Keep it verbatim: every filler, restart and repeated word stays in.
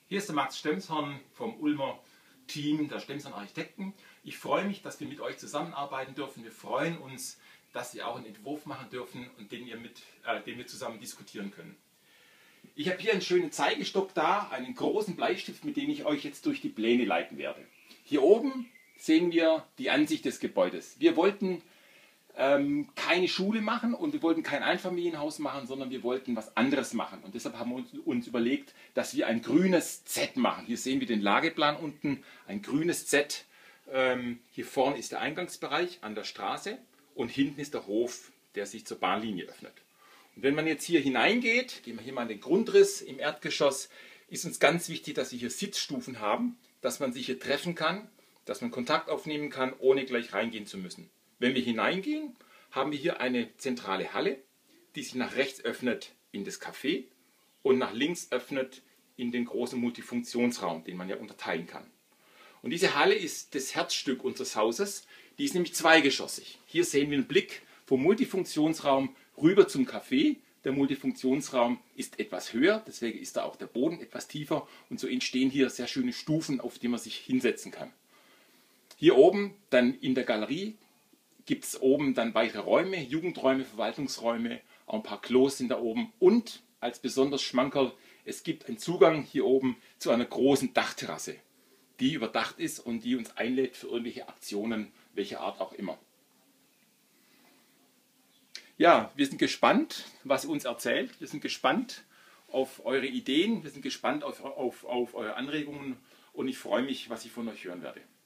Hier ist der Max Stemshorn vom Ulmer Team der Stemshorn Architekten. Ich freue mich, dass wir mit euch zusammenarbeiten dürfen. Wir freuen uns, dass wir auch einen Entwurf machen dürfen und den, ihr mit, äh, den wir zusammen diskutieren können. Ich habe hier einen schönen Zeigestock da, einen großen Bleistift, mit dem ich euch jetzt durch die Pläne leiten werde. Hier oben sehen wir die Ansicht des Gebäudes. Wir wollten ähm, keine Schule machen und wir wollten kein Einfamilienhaus machen, sondern wir wollten was anderes machen. Und deshalb haben wir uns, uns überlegt, dass wir ein grünes Z machen. Hier sehen wir den Lageplan unten, ein grünes Z. Ähm, hier vorne ist der Eingangsbereich an der Straße und hinten ist der Hof, der sich zur Bahnlinie öffnet. Und wenn man jetzt hier hineingeht, gehen wir hier mal in den Grundriss im Erdgeschoss, ist uns ganz wichtig, dass wir hier Sitzstufen haben, dass man sich hier treffen kann, dass man Kontakt aufnehmen kann, ohne gleich reingehen zu müssen. Wenn wir hineingehen, haben wir hier eine zentrale Halle, die sich nach rechts öffnet in das Café und nach links öffnet in den großen Multifunktionsraum, den man ja unterteilen kann. Und diese Halle ist das Herzstück unseres Hauses, die ist nämlich zweigeschossig. Hier sehen wir einen Blick vom Multifunktionsraum rüber zum Café. Der Multifunktionsraum ist etwas höher, deswegen ist da auch der Boden etwas tiefer und so entstehen hier sehr schöne Stufen, auf die man sich hinsetzen kann. Hier oben dann in der Galerie gibt es oben dann weitere Räume, Jugendräume, Verwaltungsräume, auch ein paar Klos sind da oben und als besonders Schmankerl, es gibt einen Zugang hier oben zu einer großen Dachterrasse, die überdacht ist und die uns einlädt für irgendwelche Aktionen, welcher Art auch immer. Ja, wir sind gespannt, was ihr uns erzählt. Wir sind gespannt auf eure Ideen, wir sind gespannt auf, auf, auf eure Anregungen und ich freue mich, was ich von euch hören werde.